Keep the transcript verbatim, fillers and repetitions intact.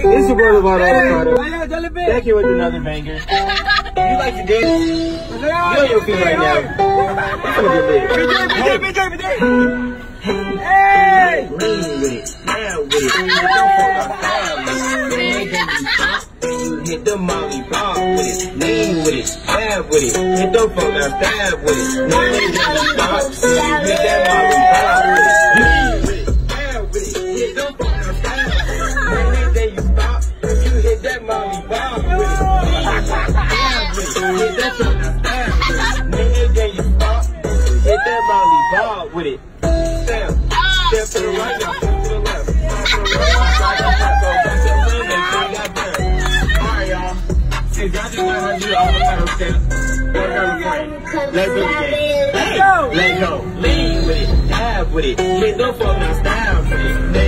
It's your brother Vado. Thank you with another banger. You like to dance? You on your feet right now. It's gonna be lit. Hey! Lean with it, down with it. Hit the molly pop with it, lean with it, stab with it. Hit the phone now, stab with it. No nigga just stop. Hit that molly pop with it, lean with it, stab with it. Hit the phone now, stab with it. No nigga you stop. You hit that molly pop with it, stab with it. Hit that phone now, stab with it. Nigga you stop. Hit that molly pop with it. Step, step to the right, now step to the left. Step to the right, right, right, go back to the left, make sure you got there. Alright, y'all. Since y'all just learned how to do all the kind of steps, what are we doing? Let's do it again. Let go. Let go. Lean with it, dab with it. Hit the phone now, stab with it.